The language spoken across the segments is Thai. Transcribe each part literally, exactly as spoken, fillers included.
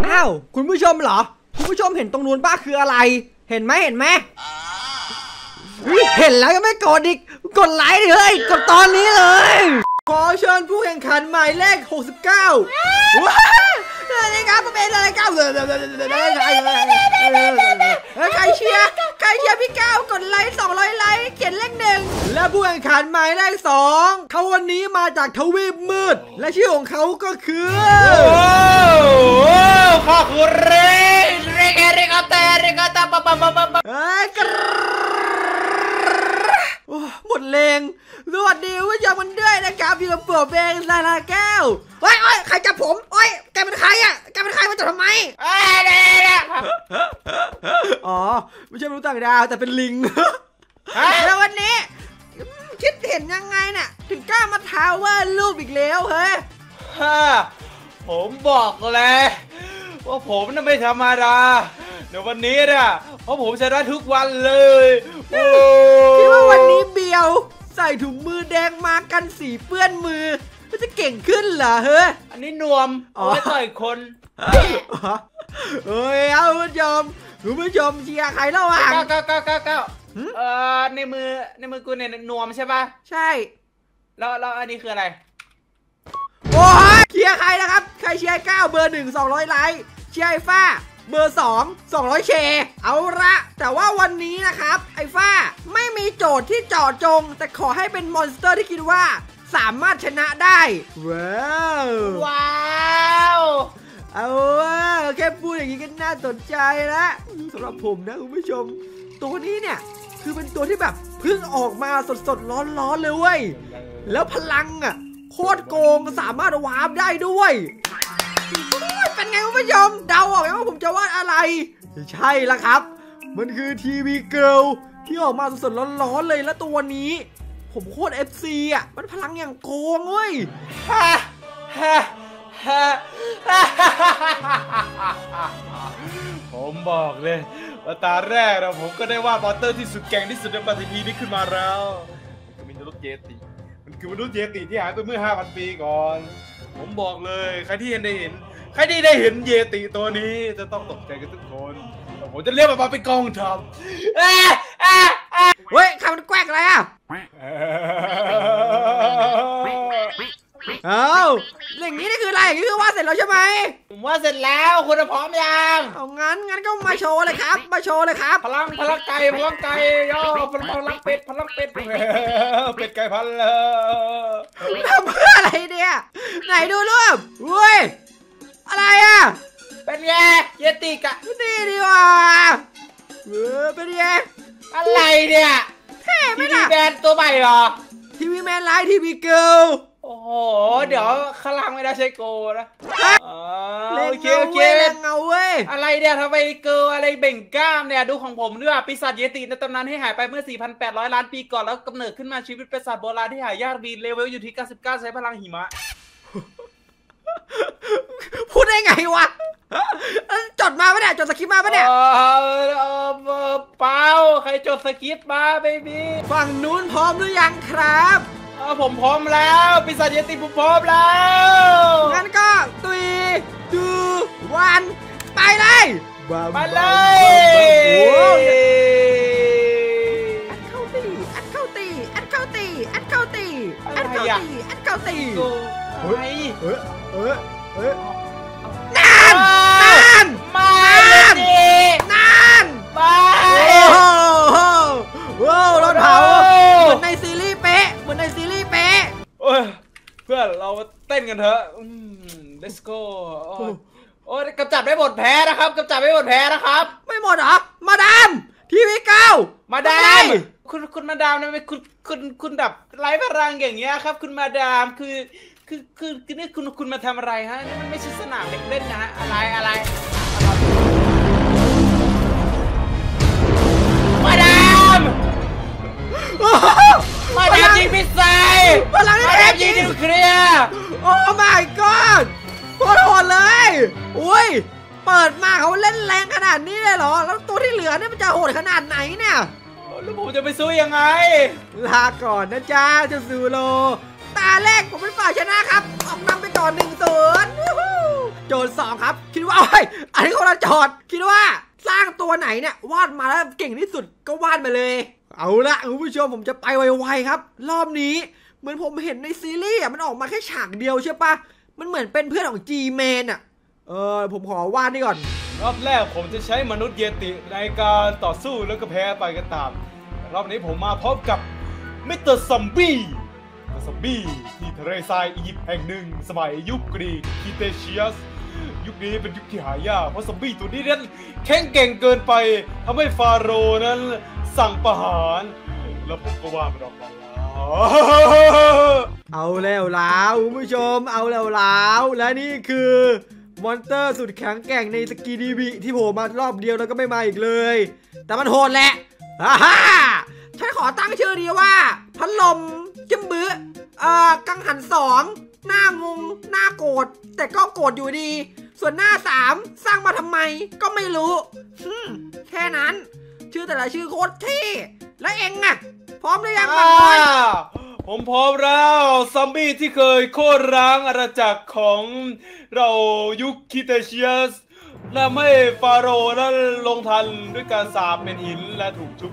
อ้าวคุณผู้ชมเหรอคุณผู้ชมเห็นตรงนู้นป้าคืออะไรเห็นไหมเห็นไหมเห็นแล้วยังไม่กดอีกกดไลค์ดิเฮ้ยกดตอนนี้เลยขอเชิญผู้แข่งขันหมายเลขหกสิบเก้าว้าวนี่ครับผมเป็นอะไรเก้าเลยใครเชียร์ใครเชียร์พี่เก้ากดไลค์สองร้อยไลค์เขียนเลขหนึ่งและผู้แข่งขันหมายเลขสองเขาวันนี้มาจากทวีปมืดและชื่อของเขาก็คือโอ้ข้าคือเรเรเกเรกาเตเรกาตาปะปะปะปะปะหมดแรงสวัสดีผู้ชมกันด้วยนะครับอยู่กับผมเองซาลาแก้วโอ้ยโอ้ยใครจับผมโอ้ยแกเป็นใครอ่ะแกเป็นใครมาจับทำไมเอ้ยเดี๋ยวเดี๋ยวอ๋อไม่ใช่มนุษย์ต่างดาวแต่เป็นลิงแล้ววันนี้คิดเห็นยังไงเนี่ยถึงกล้ามาท้าว่ารูปอีกแล้วเฮ้ยผมบอกเลยว่าผมน่ะไม่ธรรมดาเดี๋ยววันนี้เนี่ยเพราะผมชนะทุกวันเลยคิดว่าวันนี้เบียวใส่ถุงมือแดงมากันสีเปื้อนมือมันจะเก่งขึ้นเหรอเฮ้ยอันนี้นวมเอาไว้ต่อยคนเฮ้ยเอาคุณผู้ชมคุณผู้ชมเชียร์ใครเล่าอ่ะเก้าเก้าเก้าเก้าเก้าเอ่อในมือในมือกูเนี่ยนวมใช่ป่ะใช่แล้วแล้วอันนี้คืออะไรโอ้ยเชียร์ใครนะครับใครเชียร์เก้าเบอร์หนึ่งสองร้อยไลค์เชียร์ไอ้ฟ้าเบอร์สองสองร้อยแชร์เอาละแต่ว่าวันนี้นะครับไอ้ฟ้าไม่มีโจทย์ที่เจาะจงแต่ขอให้เป็นมอนสเตอร์ที่คิดว่าสามารถชนะได้ว้าวว้าวเอาว่าแค่พูดอย่างนี้ก็น่าสนใจแล้วสำหรับผมนะคุณผู้ชมตัวนี้เนี่ยคือเป็นตัวที่แบบเพิ่งออกมาสดๆร้อนๆเลยเว้ยแล้วพลังอ่ะโคตรโกงสามารถวาร์ปได้ด้วยเป็นไงคุณผู้ชมเดาออกไหมว่าผมจะวาดอะไรใช่ละครับมันคือทีวีเกิร์ลที่ออกมาสดๆร้อนๆเลยและตัวนี้ผมโคตร เอฟ ซี อ่ะมันพลังอย่างโกงเว้ยผมบอกเลยว่าตาแรกนะผมก็ได้วาดมอนสเตอร์ที่สุดแกร่งที่สุดในปฏิทินนี้ขึ้นมาแล้วมันคือมนุษย์เยติมันคือมนุษย์เยติที่หายไปเมื่อ ห้าพัน ปีก่อนผมบอกเลยใครที่ได้เห็นใครที่ได้เห็นเยติตัวนี้จะต้องตกใจกันทุกคนผมจะเรียกมันมาเป็นกองทัพเฮ้ยคำมันแกล้งอะไรอ่ะเอ้าอย่างนี้นี่คืออะไรอย่างนี้คือวาดเสร็จแล้วใช่ไหมผมวาดเสร็จแล้วคุณพร้อมยังเอางั้นงั้นก็มาโชว์เลยครับมาโชว์เลยครับพลังพลังไก่พลังไก่ย่อพลังพลังเป็ดพลังเป็ดเป็ดไก่พันเลยทำเพื่ออะไรเนี่ยไหนดูรูปเว้ยอะไรอ่ะเป็นไงเยติกะนี่ดีว่ะเออเป็นไงอะไรเนี่ยเท่ไหมล่ะทีวีแมนตัวใหม่เหรอทีวีแมนไลท์ทีวีเกิร์ลโอ้โหเดี๋ยวข้างล่างไม่ได้ใช้โกนะเล่นเงาเว้ยเล่นเงาเว้ยอะไรเนี่ยทำไมเกิร์ลอะไรเบ่งกล้ามเนี่ยดูของผมด้วยปีศาจเยติในตำนานที่หายไปเมื่อ สี่พันแปดร้อย ล้านปีก่อนแล้วกำเนิดขึ้นมาชีวิตปีศาจโบราณที่หายากมีเลเวลอยู่ที่เก้าสิบเก้าใช้พลังหิมะพูดได้ไงวะจดมาปะเนี่ยจดสคริปต์มาปะเนี่ยเปล่าใครจดสคริปต์มาเบบี้ฝั่งนู้นพร้อมหรือยังครับผมพร้อมแล้วปีศาจเยติผมพร้อมแล้วงั้นก็ตุยดูวันไปเลยไปเลยอัดเข้าตีอัดเข้าตีอัดเข้าตีอัดเข้าตีอัดเข้าตีอัดเข้าตีเฮ้ยเฮ้ยเฮ้ยเฮ้ยนานนานมานนานไปโอ้โหโอ้รถเผาเหมือนในซีรีส์เป๊ะเหมือนในซีรีส์เป๊ะเพื่อนเราเต้นกันเถอะ let's go โอ้ยกำจัดไม่หมดแพ้นะครับกำจัดไม่หมดแพ้นะครับไม่หมดเหรอมาดามทีวีเก้ามาดามคุณคุณมาดามนะไม่คุณคุณคุณแบบไร้พลังอย่างเงี้ยครับคุณมาดามคือคือคือคือนี่คุณคุณมาทำอะไรฮะนี่มันไม่ใช่สนามเด็กเล่นนะฮะอะไรอะไรมาดามมาดามยิงมิสไซล์มาดามยิงนิวเคลียร์โอ้ my god โคตรโหดเลยอุ้ยเปิดมาเขาเล่นแรงขนาดนี้เลยเหรอแล้วตัวที่เหลือเนี่ยมันจะโหดขนาดไหนเนี่ยแล้วผมจะไปสู้ยังไงลาก่อนนะจ๊ะเจ้าซูโร่ตาแรกผมเป็นฝ่ายชนะครับออกนำไปก่อนหนึ่งศูนย์โจทย์สองครับคิดว่าเอ้ยอันนี้คนละโจทย์คิดว่าสร้างตัวไหนเนี่ยวาดมาแล้วเก่งที่สุดก็วาดมาเลยเอาละคุณผู้ชมผมจะไปไวๆครับรอบนี้เหมือนผมเห็นในซีรีส์อ่ะมันออกมาแค่ฉากเดียวใช่ปะมันเหมือนเป็นเพื่อนของ G-Man อ่ะเออผมขอวาดนี่ก่อนรอบแรกผมจะใช้มนุษย์เยติในการต่อสู้แล้วก็แพ้ไปก็ตามรอบนี้ผมมาพบกับมิสเตอร์ซอมบี้มิสเตอร์ซอมบี้ที่ทะเลทรายอียิปต์แห่งหนึ่งสมัยยุคกรีกคีเตเชียสยุคนี้เป็นยุคที่หายากเพราะซอมบี้ตัวนี้นั้นแข็งเก่งเกินไปทำให้ฟาโรห์นั้นสั่งประหารแล้วผมก็ว่ามันออกมาเอาแล้วแล้วคุณผู้ชมเอาแล้วแล้วและนี่คือมอนสเตอร์สุดแข็งแกร่งในสกีดีบีที่โผล่มารอบเดียวแล้วก็ไม่มาอีกเลยแต่มันโหดแหละฮ่าฮ่าฉันขอตั้งชื่อดีว่าพัดลมจิ้มบื้อเอ่อกังหันสองหน้างงหน้าโกรธแต่ก็โกรธอยู่ดีส่วนหน้าสามสร้างมาทำไมก็ไม่รู้แค่นั้นชื่อแต่ละชื่อโคตรเท่และเองอะพร้อมหรือยังมันบอยผมพร้อมแล้วซอมบี้ที่เคยโค่นร้างอาณาจักรของเรายุคคีเตเชียสและไม่ฟาโรห์นั้นลงทันด้วยการสาปเป็นหินและถูกชุบ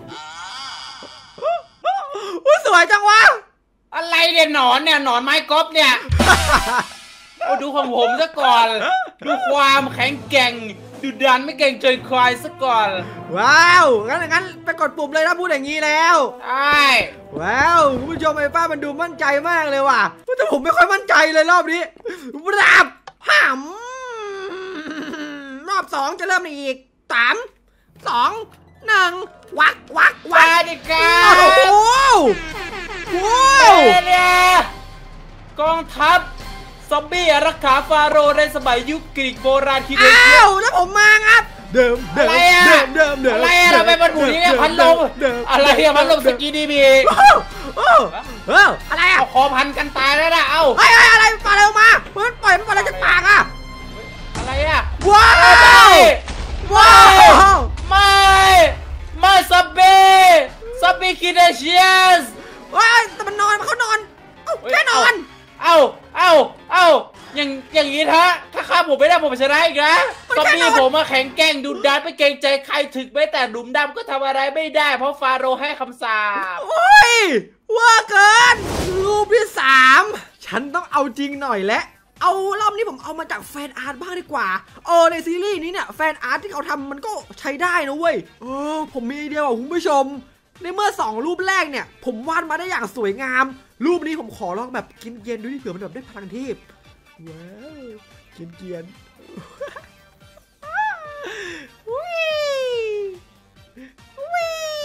อุ้ยสวยจังวะอะไรเนี่ยหนอนเนี่ยหนอนไม้กอล์ฟเนี่ยโอ้ดูของผมซะก่อนดูความแข็งแกร่งดูดันไม่เก่งใจใครซะก่อนว้าวงั้นงั้นไปกดปุ่มเลยนะพูดอย่างนี้แล้วใช่ว้าวคุณผู้ชมไอ้ป้ามันดูมั่นใจมากเลยว่ะแต่ผมไม่ค่อยมั่นใจเลยรอบนี้ราบห้ามรอบสองจะเริ่มอีกสามสองหนึ่งวักวักวักดิกาโอ้โหว้าวเนี่ยกองทัพซอมบี้รักษาฟาโรห์ในสมัยยุคกรีกโบราณคีเดเชียสแล้วผมมาครับเดิมเดิมเดิมเดิมเดิมอะไรอะทำไมมันหมุนอย่างเงี้ยพันลมอะไรอะพันลมสกีดีบีโอ้เอออะไรอะเอาคอพันกันตายแล้วนะเอาเฮ้ยอะไรปล่อยเร็วมามันปล่อยมันปล่อยอะไรจากปากอะอะไรอะว้าวว้าวไม่ไม่ซอมบี้ซอมบี้คีเดเชียสว้ายแต่มันนอนมันเขานอนแค่นอนเอ้าเอ้าเอ้าอย่างอย่างนี้ฮะถ้าข้าผมไม่ได้ผมชนะอีกนะซอมบี้ผมมาแข็งแกร่งดุดันไม่เกรงใจใครถึงแม้แต่หลุมดำก็ทำอะไรไม่ได้เพราะฟาโรห์ให้คำสาปโอ้ยว่าเกินรูปที่สามฉันต้องเอาจริงหน่อยและเอารอบนี้ผมเอามาจากแฟนอาร์ตบ้างดีกว่าเออในซีรีส์นี้เนี่ยแฟนอาร์ตที่เขาทำมันก็ใช้ได้นะเว้ยเออผมมีไอเดียว่าคุณผู้ชมในเมื่อสองรูปแรกเนี่ยผมวาดมาได้อย่างสวยงามรูปนี้ผมขอลองแบบกินเย็นดูดิเผื่อมันแบบได้พลังเทพว้าวกินเกียนวิวิ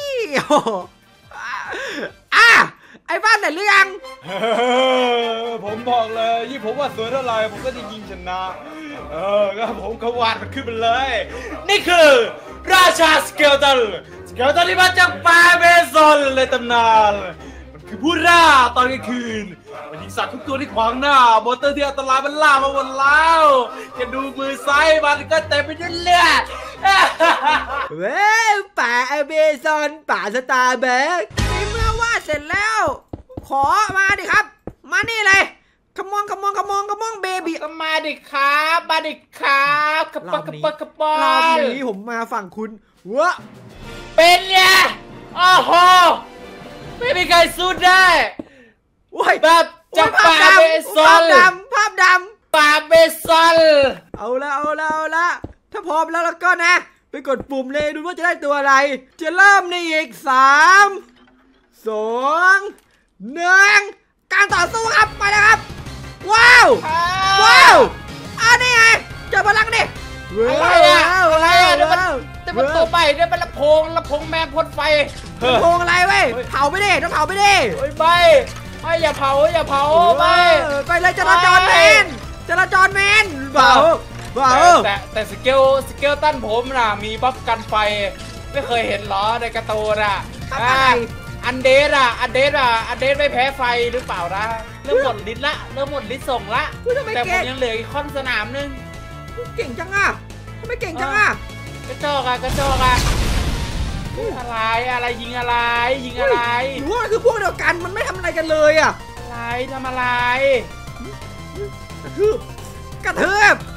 อ่ะไอ้บ้านไหนหรือยังผมบอกเลยยิ่งผมว่าสวยเท่าไรผมก็จะยิงชนะเออก็ผมก็วาดมันขึ้นไปเลยนี่คือราชาสเกลตันสเกลตันที่มาจากป่าเมซอนในตำนานมันคือผู้ล่าตอนกลางคืนมันยิงสัตว์ทุกตัวที่ขวางหน้ามอเตอร์ที่อันตรายมันล่ามาหมดแล้วแค่ดูมือซ้ายมันก็เต็มไปด้วยเลือดเว้ยป่าเมซอนป่าสตาร์แบ็กเมื่อวาดเสร็จแล้วขอมาดิครับมานี่เลยขมองขมองขมองขมองเบบี้ก็มาดิครับมาดิครับกระปกระปกระปอรอบนี้ผมมาฝั่งคุณวะเป็นเนี่ยโอ้โหไม่มีใครสู้ได้แบบจับป่าเบซอนดำภาพดำป่าเบซอนเอาละเอาละเอาละถ้าพร้อมแล้วแล้วก็นะไปกดปุ่มเลยดูว่าจะได้ตัวอะไรจะเริ่มในอีกสามสองหนึ่งการต่อสู้ครับไปนะครับว้าวว้าวอันนี้ไงเจอพลังดิอะไรอะอะไรอะเดี๋ยวมันแต่มันตัวใหม่เนี่ยมันลำโพงลำโพงแมงพ่นไฟลำโพงอะไรเว้ยเผาไปดิต้องเผาไปดิไม่ไม่อย่าเผาอย่าเผาไม่ไปเลยจราจรแมนจราจรแมนเผาเผาแต่แต่สเกลสเกลตันผมน่ะมีบัฟกันไฟไม่เคยเห็นหรอในการ์ตูนอ่ะอันเดสอ่ะอันเดสอ่ะอันเดสไม่แพ้ไฟหรือเปล่านะเริ่มหมดลิ้นละเริ่มหมดลิ้นส่งละแต่ผมยังเหลืออีกค่อนสนามนึงเก่งจังอ่ะทำไมเก่งจังอ่ะกระจอกอ่ะกระจอกอ่ะอะไรอะไรยิงอะไรยิงอะไรหรือว่าคือพวกเดียวกันมันไม่ทำอะไรกันเลยอ่ะอะไรทำอะไรกระทืบกระทืบ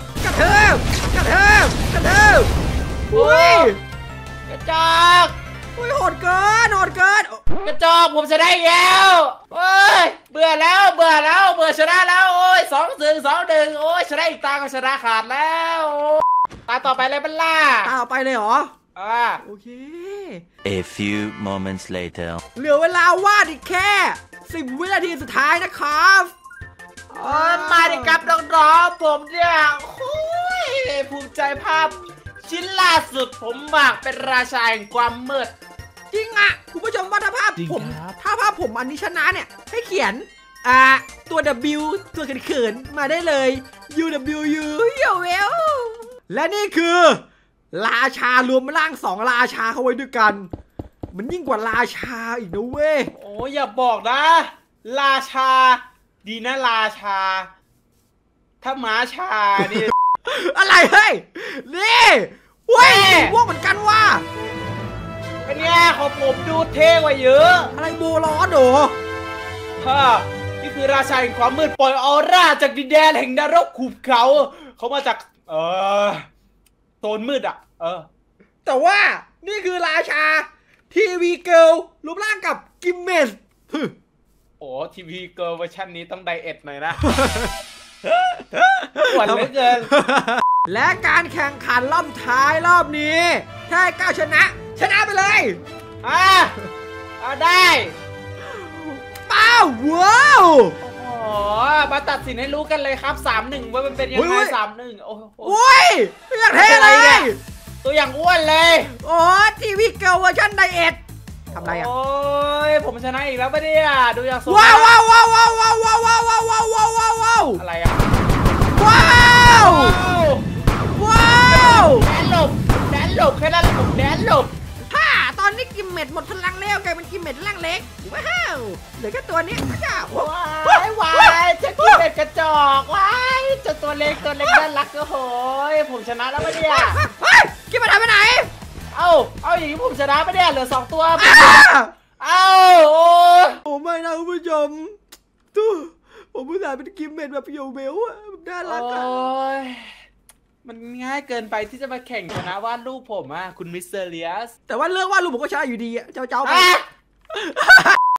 กระเทิบกระเทิบกระเทิบอุ้ยกระจอกอุ้ยโหดเกินโหดเกินกระจอกผมชนะอีกแล้วโอ้ยเบื่อแล้วเบื่อแล้วเบื่อชนะแล้วโอ้ยสองหนึ่งสองหนึ่งโอ้ยชนะอีกตาก็ชนะขาดแล้วตาต่อไปเลยเป็นล่าตามไปเลยเหรออ่าโอเค A few moments later เหลือเวลาวาดอีกแค่สิบวินาทีสุดท้ายนะครับเออมาดิครับน้องๆผมเนี่ยโอ้ยภูมิใจภาพชิ้นล่าสุดผมหมากเป็นราชาแห่งความมืดจริงอ่ะคุณผู้ชมว่าถ้าภาพจริงผมครับถ้าภาพผมอันนี้ชนะเนี่ยให้เขียนอ่าตัว W ตัวเขินๆมาได้เลย U W U เยเวลและนี่คือ ราชารวมร่างสองราชาเข้าไว้ด้วยกัน มันยิ่งกว่าราชาอีกนะเว้ยโอ้ยอย่าบอกนะ ราชา ดีนะราชา ถ้าม้าชานี่อะไรเฮ้ยนี่เว้ยแม่พวกเหมือนกันว่าเป็นไงของผมดูเท่กว่าเยอะอะไรโบร้อนโดฮ่านี่คือราชาแห่งความมืดปล่อยออร่าจากดินแดนแห่งนรกขุบเขา เขามาจาก เออโซนมืดอ่ะ เออแต่ว่านี่คือราชาทีวีเกิลรูปร่างกับกิมเมสโอ้ทีวีเกิร์ลเวอร์ชันนี้ต้องไดเอทหน่อยนะหวานเหลือเกินและการแข่งขันรอบท้ายรอบนี้ ถ้าให้ก้าวชนะ ชนะไปเลยอ่ะเอาได้เป้าว้าวโอ้โหมาตัดสินให้รู้กันเลยครับ สามหนึ่ง ว่ามันเป็นยังอุ๊ไงยสามหนึ่ง โอ้โหโอ้ยอยากเท่เลยตัวอย่างอ้วนเลยโอ้ทีวีเกิลเวอร์ชันไดเอททำไรอ่ะโอ้ย ผมชนะอีกแล้วปะเนี่ยดูอย่างสมว้าวว้าวว้าวว้าวว้าวว้าวว้าวว้าวว้าวว้าวว้าวว้าวอะไรอ่ะว้าวว้าวว้าวแดนหลบแดนหลบแค่นั้นผมแดนหลบฮ่าตอนนี้กิมเมดหมดพลังแล้วกลายเป็นกิมเมดร่างเล็กว้าวเหลือแค่ตัวนี้พระเจ้าว้ายวายจะกินเป็นกระจอกว้ายเจ้าตัวเล็กตัวเล็กน่ารักก็โหยผมชนะแล้วปะเนี่ยเฮ้ยกิมเมดหายไปไหนเอ้า เอาอย่างนี้ผมชนะปะเนี่ยเหลือสองตัวอ้าเอ้าโอ้โอ้ไม่นะคุณผู้ชมตู้ผมผู้ชายเป็นกิมเมดแบบโยเบลอะน่ารักอะโอ้ยมันง่ายเกินไปที่จะมาแข่งชนะวาดรูปผมอ่ะคุณมิสเตอร์เลียสแต่ว่าเรื่องว่าลูกผมก็ชนะอยู่ดีอะเจ้าเจ้าไปอ่ะ